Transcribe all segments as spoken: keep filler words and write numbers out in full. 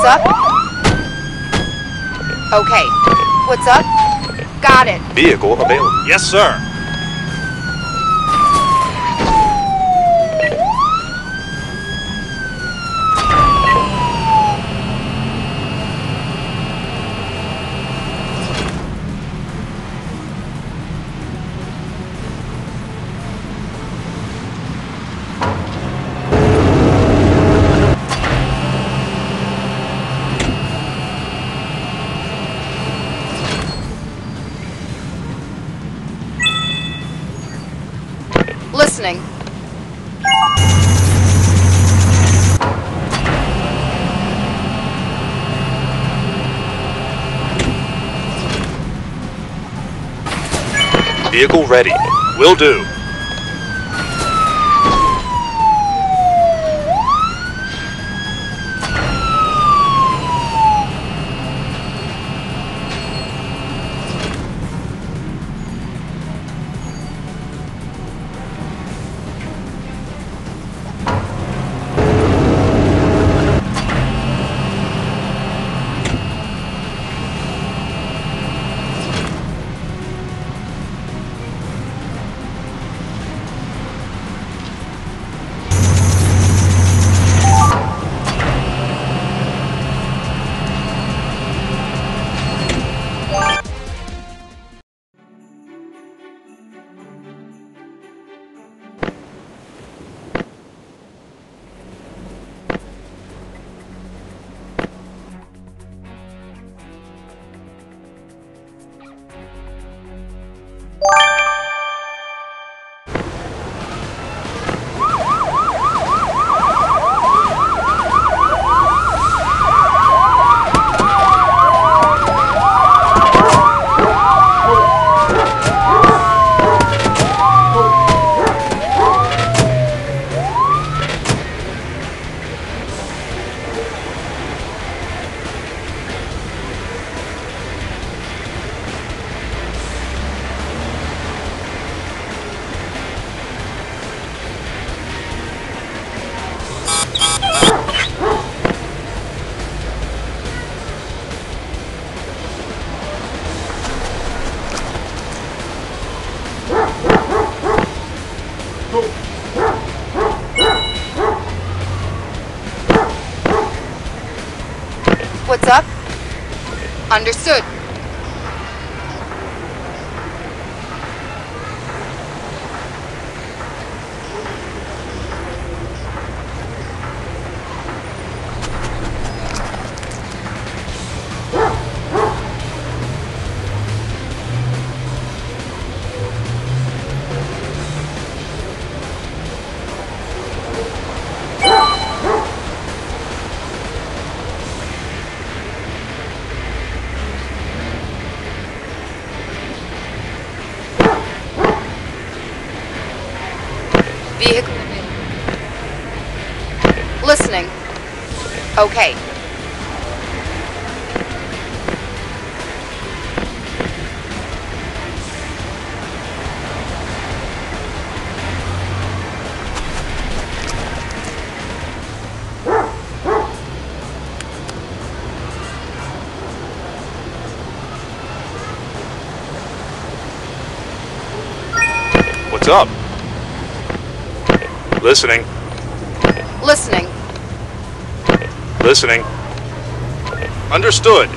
up? Okay. What's up? Got it. Vehicle available. Yes, sir. Listening. Vehicle ready. Will do. What's up? Understood. Vehicle. Listening. Okay. What's up? Listening. Listening. Listening. Understood.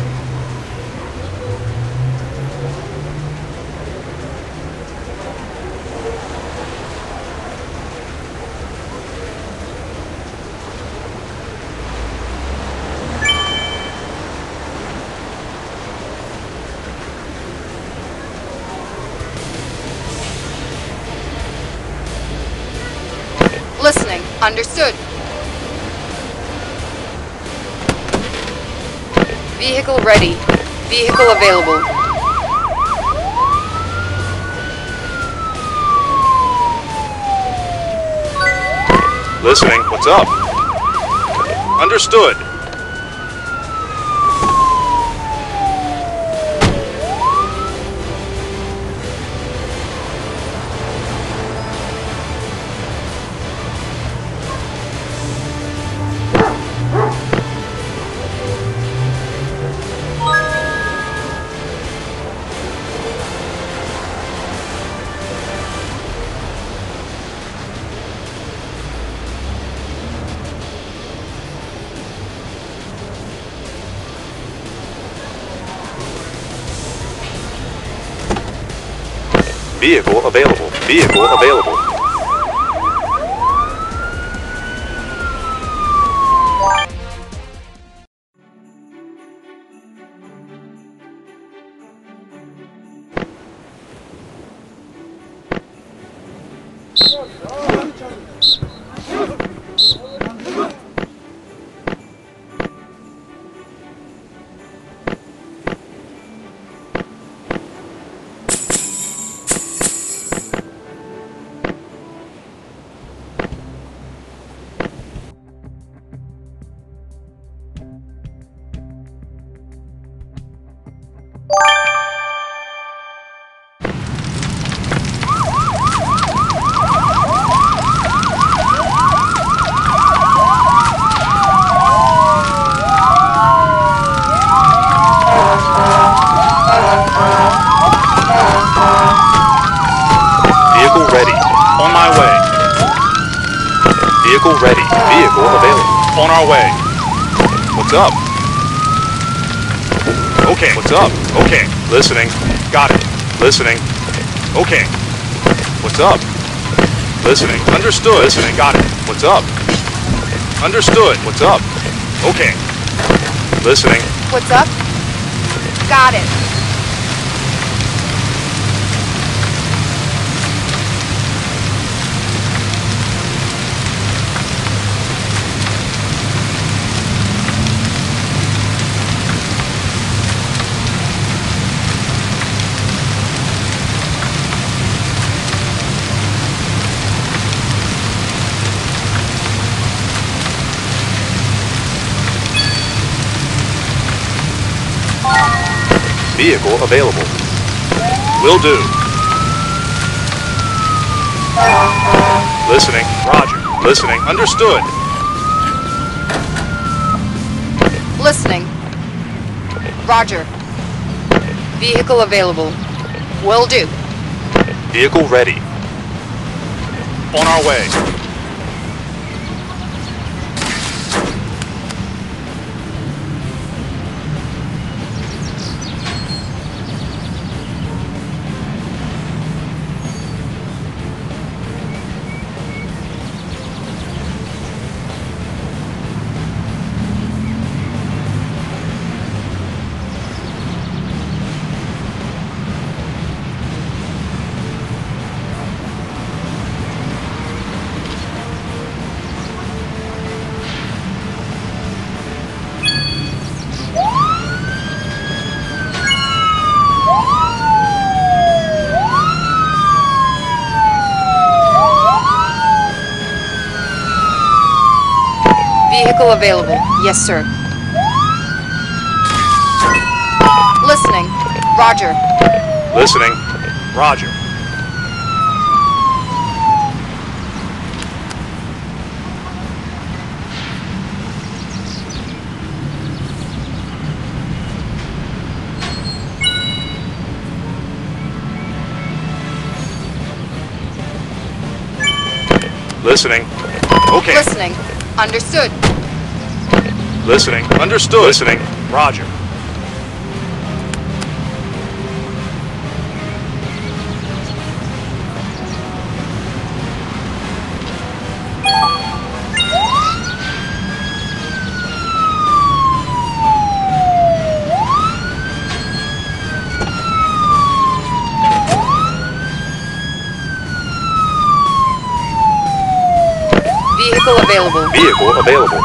Listening. Understood. Vehicle ready. Vehicle available. Listening. What's up? Understood. Vehicle available. Vehicle available. Vehicle ready. On my way. Vehicle ready. Vehicle available. On our way. What's up? Okay. What's up? Okay. Listening. Got it. Listening. Okay. What's up? Listening. Understood. Listening. Got it. What's up? Understood. What's up? Okay. Listening. What's up? Got it. Vehicle available. Will do. Listening. Roger. Listening. Understood. Listening. Roger. Vehicle available. Will do. Vehicle ready. On our way. Vehicle available. Yes, sir. Listening. Roger. Listening. Roger. Listening. Okay. Listening. Understood. Listening. Understood. Listening. Roger. Vehicle available. Vehicle available.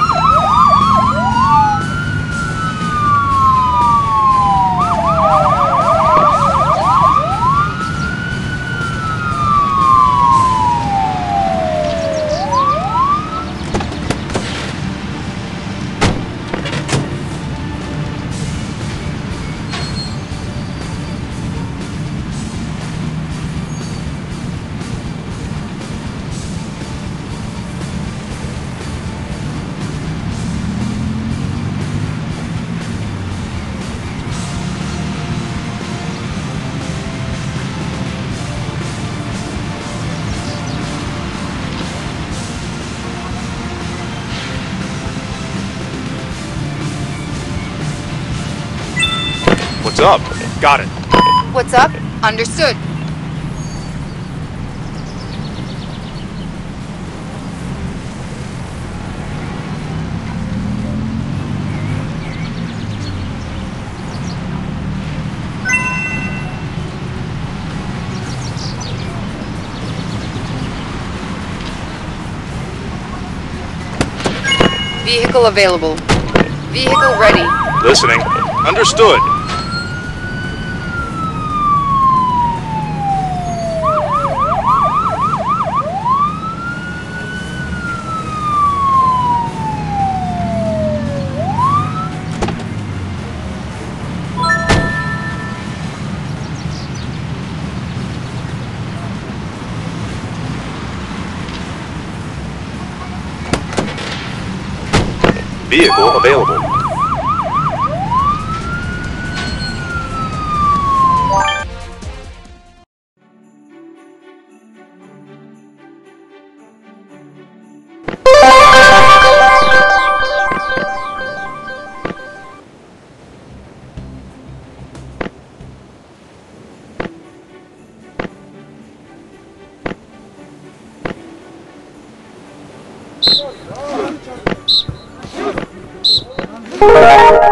What's up? Got it. What's up? Understood. Vehicle available. Vehicle ready. Listening. Understood. Vehicle available. Thank you.